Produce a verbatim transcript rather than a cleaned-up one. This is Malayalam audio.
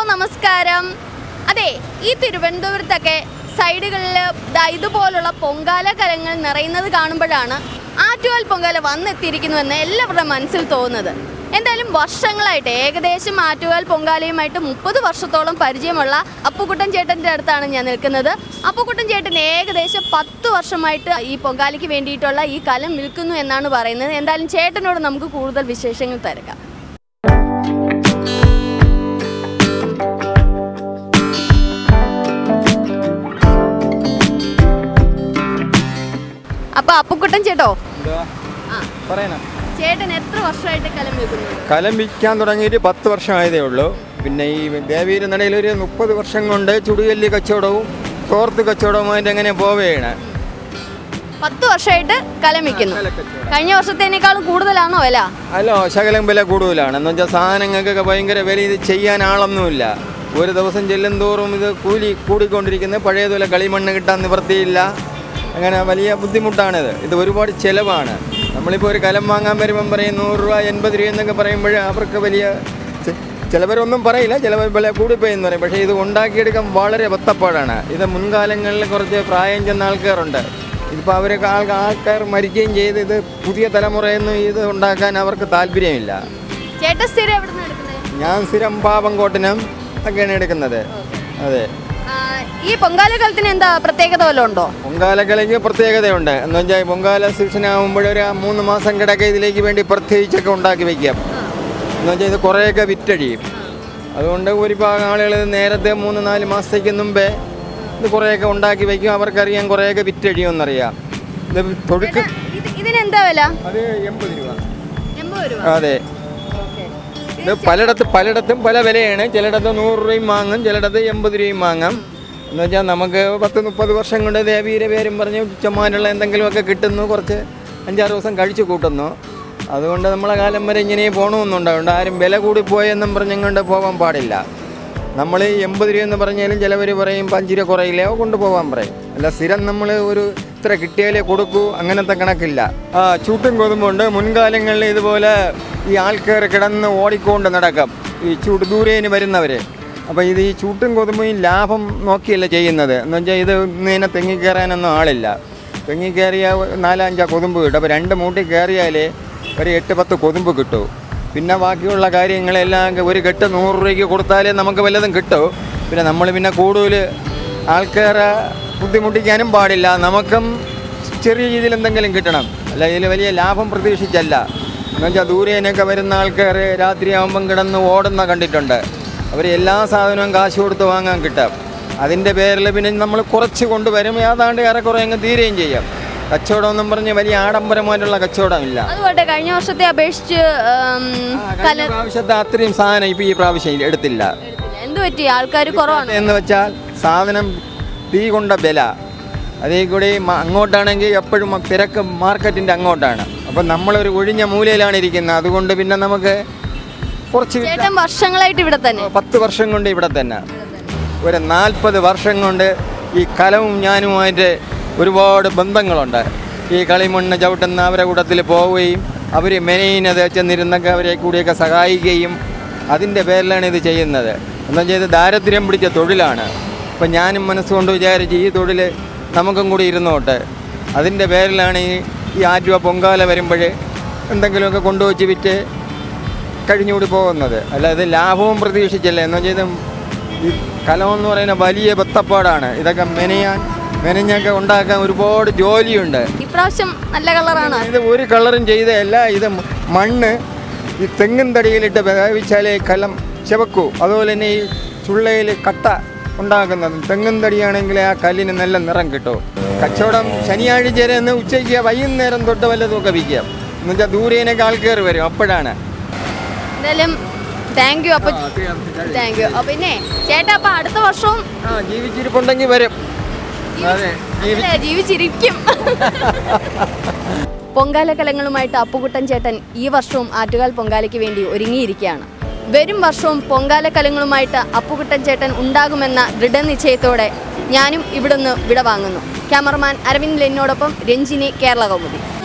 നമസ്കാരം. അതെ, ഈ തിരുവനന്തപുരത്തൊക്കെ സൈഡുകളിൽ ഇതുപോലുള്ള പൊങ്കാല കലങ്ങൾ നിറയുന്നത് കാണുമ്പോഴാണ് ആറ്റുകാൽ പൊങ്കാല വന്നെത്തിയിരിക്കുന്നുവെന്ന് എല്ലാവരുടെ മനസ്സിൽ തോന്നുന്നത്. എന്തായാലും വർഷങ്ങളായിട്ട് ഏകദേശം ആറ്റുകാൽ പൊങ്കാലയുമായിട്ട് മുപ്പത് വർഷത്തോളം പരിചയമുള്ള അപ്പുക്കുട്ടൻ ചേട്ടൻ്റെ അടുത്താണ് ഞാൻ നിൽക്കുന്നത്. അപ്പുക്കുട്ടൻ ചേട്ടൻ ഏകദേശം പത്ത് വർഷമായിട്ട് ഈ പൊങ്കാലയ്ക്ക് വേണ്ടിയിട്ടുള്ള ഈ കലം വിൽക്കുന്നു എന്നാണ് പറയുന്നത്. എന്തായാലും ചേട്ടനോട് നമുക്ക് കൂടുതൽ വിശേഷങ്ങൾ തിരക്കാം. അപ്പൊ അപ്പുക്കുട്ടൻ ചേട്ടോ, ചേട്ടൻ എത്ര വർഷമായിട്ട് കലം വിൽക്കുന്നു? കലം വിൽക്കാൻ തുടങ്ങിയിട്ട് പത്ത് വർഷമായതേ ഉള്ളൂ. പിന്നെ ഈ ദേവീര നടയിൽ ഒരു മുപ്പത് വർഷം കൊണ്ട് ചുടുകല്ല് കച്ചവടവും തോർത്ത് കച്ചവടവുമായിട്ട് എങ്ങനെ പോവുകയാണ്. പത്ത് വർഷമായിട്ട് കലം വിൽക്കുന്നു. കഴിഞ്ഞ വർഷത്തേനേക്കാളും കൂടുതലാണോ വില? അല്ലോ, ശകലം വില കൂടുതലാണ്. എന്ന് വെച്ചാൽ സാധനങ്ങൾക്കൊക്കെ ഭയങ്കര വില. ഇത് ചെയ്യാൻ ആളൊന്നുമില്ല. ഒരു ദിവസം ചെല്ലും തോറും ഇത് കൂലി കൂടിക്കൊണ്ടിരിക്കുന്നത്. പഴയതുപോലെ കളിമണ്ണ് കിട്ടാൻ നിവൃത്തിയില്ല. അങ്ങനെ വലിയ ബുദ്ധിമുട്ടാണിത്. ഇത് ഒരുപാട് ചിലവാണ്. നമ്മളിപ്പോൾ ഒരു കലം വാങ്ങാൻ വരുമ്പം പറയും നൂറ് രൂപ എൺപത് രൂപ എന്നൊക്കെ പറയുമ്പോൾ അവർക്ക് വലിയ ചിലവരൊന്നും പറയില്ല, ചിലവർ വില കൂടിപ്പോയെന്ന് പറയും. പക്ഷേ ഇത് ഉണ്ടാക്കിയെടുക്കാൻ വളരെ ബത്തപ്പാടാണ്. ഇത് മുൻകാലങ്ങളിൽ കുറച്ച് പ്രായം ചെന്ന ആൾക്കാരുണ്ട്. ഇതിപ്പോൾ അവരൊക്കെ ആൾ ആൾക്കാർ മരിക്കുകയും ചെയ്ത് ഇത് പുതിയ തലമുറയൊന്നും ഇത് ഉണ്ടാക്കാൻ അവർക്ക് താല്പര്യമില്ല. ഞാൻ സ്ഥിരം പാപംകോട്ടിനും ഒക്കെയാണ് എടുക്കുന്നത്. അതെ. ഈ പൊങ്കാലക്കാലത്തിന് എന്താ പ്രത്യേകത വല്ലതും ഉണ്ടോ? പൊങ്കാലക്കളിക്ക് പ്രത്യേകതയുണ്ട്. എന്ന് വെച്ചാൽ പൊങ്കാല സീസൺ ആകുമ്പോഴൊരു മൂന്ന് മാസം കിടക്കെ ഇതിലേക്ക് വേണ്ടി പ്രത്യേകിച്ചൊക്കെ ഉണ്ടാക്കി വയ്ക്കാം. എന്ന് വെച്ചാൽ ഇത് കുറേയൊക്കെ വിറ്റഴിയും. അതുകൊണ്ട് ഒരുപാട് ആളുകൾ നേരത്തെ മൂന്ന് നാല് മാസത്തേക്ക് മുമ്പേ ഇത് കുറേയൊക്കെ ഉണ്ടാക്കി വയ്ക്കും. അവർക്കറിയാം കുറേയൊക്കെ വിറ്റഴിയുമെന്നറിയാം. ഇത് തൊടുക്ക് ഇതിനെന്താ വില? അത് എൺപത് രൂപ. അതെ. ഇത് പലയിടത്ത് പലയിടത്തും പല വിലയാണ്. ചിലയിടത്ത് നൂറ് രൂപയും വാങ്ങും, ചിലയിടത്ത് എൺപത് രൂപയും വാങ്ങാം. എന്ന് വെച്ചാൽ നമുക്ക് പത്ത് മുപ്പത് വർഷം കൊണ്ട് ദേവീരെ പേരും പറഞ്ഞ് ഉച്ചമാനുള്ള എന്തെങ്കിലുമൊക്കെ കിട്ടുന്നു, കുറച്ച് അഞ്ചാറ് ദിവസം കഴിച്ചു കൂട്ടുന്നു. അതുകൊണ്ട് നമ്മളെ കാലം വരെ ഇങ്ങനെ പോകണമെന്നുണ്ടാവുണ്ട്. ആരും വില കൂടിപ്പോയെന്നും പറഞ്ഞുകൊണ്ട് പോകാൻ പാടില്ല. നമ്മൾ എൺപത് രൂപ എന്ന് പറഞ്ഞാലും ചിലവർ പറയും അഞ്ച് രൂപ കുറയില്ലേ കൊണ്ടുപോകാൻ പറയും. അല്ല, സ്ഥിരം നമ്മൾ ഒരു ഇത്ര കിട്ടിയാലേ കൊടുക്കൂ അങ്ങനത്തെ കണക്കില്ല. ആ ചൂട്ടും കൊതുമ്പുണ്ട്. മുൻകാലങ്ങളിൽ ഇതുപോലെ ഈ ആൾക്കാർ കിടന്ന് ഓടിക്കൊണ്ട് നടക്കും, ഈ ചൂട് ദൂരേന് വരുന്നവർ. അപ്പോൾ ഇത് ഈ ചൂട്ടും കൊതുമ്പും ലാഭം നോക്കിയല്ല ചെയ്യുന്നത്. എന്ന് വെച്ചാൽ ഇത് ഇങ്ങനെ തെങ്ങി കയറാനൊന്നും ആളില്ല. തെങ്ങി കയറിയ നാലഞ്ചാ കൊതുമ്പ് കിട്ടും. അപ്പോൾ രണ്ട് മൂട്ടി കയറിയാലേ ഒരു എട്ട് പത്ത് കൊതുമ്പ് കിട്ടും. പിന്നെ ബാക്കിയുള്ള കാര്യങ്ങളെല്ലാം ഒരു കെട്ട് നൂറ് രൂപയ്ക്ക് കൊടുത്താലേ നമുക്ക് വല്ലതും കിട്ടും. പിന്നെ നമ്മൾ പിന്നെ കൂടുതൽ ആൾക്കാരെ ബുദ്ധിമുട്ടിക്കാനും പാടില്ല. നമുക്കും ചെറിയ രീതിയിൽ എന്തെങ്കിലും കിട്ടണം. അല്ല, ഇതിൽ വലിയ ലാഭം പ്രതീക്ഷിച്ചല്ല. എന്ന് വെച്ചാൽ ദൂരേനൊക്കെ വരുന്ന ആൾക്കാർ രാത്രിയാകുമ്പം കിടന്ന് ഓടുന്ന കണ്ടിട്ടുണ്ട്. അവർ എല്ലാ സാധനവും കാശ് കൊടുത്ത് വാങ്ങാൻ കിട്ടും. അതിൻ്റെ പേരിൽ പിന്നെ നമ്മൾ കുറച്ച് കൊണ്ടുവരും. ഏതാണ്ട് ഏറെക്കുറെ അങ്ങ് തീരുകയും ചെയ്യാം. കച്ചവടം എന്നും പറഞ്ഞ് വലിയ ആഡംബരമായിട്ടുള്ള കച്ചവടമില്ല. അതുകൊണ്ട് കഴിഞ്ഞ വർഷത്തെ അപേക്ഷിച്ച് പ്രാവശ്യത്തെ അത്രയും സാധനം ഇപ്പം ഈ പ്രാവശ്യം എടുത്തില്ല. എന്ത് പറ്റി? ആൾക്കാർ കുറവാണ് എന്ന് വെച്ചാൽ സാധനം തീ കൊണ്ട വില. അതേ കൂടി അങ്ങോട്ടാണെങ്കിൽ എപ്പോഴും തിരക്ക് മാർക്കറ്റിൻ്റെ അങ്ങോട്ടാണ്. അപ്പം നമ്മളൊരു ഒഴിഞ്ഞ മൂലയിലാണ് ഇരിക്കുന്നത്. അതുകൊണ്ട് പിന്നെ നമുക്ക് കുറച്ച് വർഷങ്ങളായിട്ട് ഇവിടെ തന്നെ, പത്ത് വർഷം കൊണ്ട് ഇവിടെ തന്നെ, ഒരു നാൽപ്പത് വർഷം കൊണ്ട് ഈ കലവും ഞാനുമായിട്ട് ഒരുപാട് ബന്ധങ്ങളുണ്ട്. ഈ കളിമണ്ണ് ചവിട്ടുന്ന അവരെ കൂട്ടത്തിൽ പോവുകയും അവർ മെനയിനത് ചെന്നിരുന്നൊക്കെ അവരെ കൂടിയൊക്കെ സഹായിക്കുകയും അതിൻ്റെ പേരിലാണ് ഇത് ചെയ്യുന്നത്. എന്നുവെച്ചാൽ ഇത് ദാരിദ്ര്യം പിടിച്ച തൊഴിലാണ്. അപ്പം ഞാനും മനസ്സുകൊണ്ട് വിചാരിച്ച് ഈ തൊഴിൽ നമുക്കും കൂടി ഇരുന്നോട്ടെ. അതിൻ്റെ പേരിലാണ് ഈ ഈ ആറ്റുവ പൊങ്കാല വരുമ്പോൾ എന്തെങ്കിലുമൊക്കെ കൊണ്ടുവച്ച് വിറ്റ് കഴിഞ്ഞുകൂടി പോകുന്നത്. അല്ലാതെ ലാഭവും പ്രതീക്ഷിച്ചില്ല. എന്ന് വെച്ചാൽ ഇത് ഈ കലമെന്ന് പറയുന്ന വലിയ ബത്തപ്പാടാണ്. ഇതൊക്കെ മെനയാൻ മെനഞ്ഞൊക്കെ ഉണ്ടാക്കാൻ ഒരുപാട് ജോലിയുണ്ട്. ഇപ്രാവശ്യം നല്ല കളറാണ്. ഇത് ഒരു കളറും ചെയ്തതല്ല. ഇത് മണ്ണ് ഈ തെങ്ങിൻ തടിയിലിട്ട് വേവിച്ചാലേ കലം ചെവക്കൂ. അതുപോലെ തന്നെ ഈ ചുള്ളയിൽ കട്ട ഉണ്ടാക്കുന്നത് തെങ്ങിൻ തടിയാണെങ്കിൽ ആ കല്ലിന് നല്ല നിറം കിട്ടും. കച്ചവടം ശനിയാഴ്ച എന്ന് ഉച്ചയ്ക്ക് വൈകുന്നേരം തൊട്ട് വല്ലതുമൊക്കെ വിൽക്കാം. എന്ന് വെച്ചാൽ ദൂരേനൊക്കെ ആൾക്കാർ വരും. അപ്പോഴാണ്. എന്തായാലും താങ്ക് യു. അപ്പോൾ താങ്ക് യു. പിന്നെ ചേട്ടാ, അപ്പം അടുത്ത വർഷവും ജീവിച്ചിരിപ്പുണ്ടെങ്കിൽ വരും. ജീവിച്ചിരിക്കും. പൊങ്കാല കലങ്ങളുമായിട്ട് അപ്പുക്കുട്ടൻ ചേട്ടൻ ഈ വർഷവും ആറ്റുകാൽ പൊങ്കാലയ്ക്ക് വേണ്ടി ഒരുങ്ങിയിരിക്കുകയാണ്. വരും വർഷവും പൊങ്കാല കലങ്ങളുമായിട്ട് അപ്പുക്കുട്ടൻ ചേട്ടൻ ഉണ്ടാകുമെന്ന ദൃഢനിശ്ചയത്തോടെ ഞാനും ഇവിടുന്ന് വിട വാങ്ങുന്നു. ക്യാമറമാൻ അരവിന്ദ് ലെന്നോടൊപ്പം രഞ്ജിനി, കേരള കൗമുദി.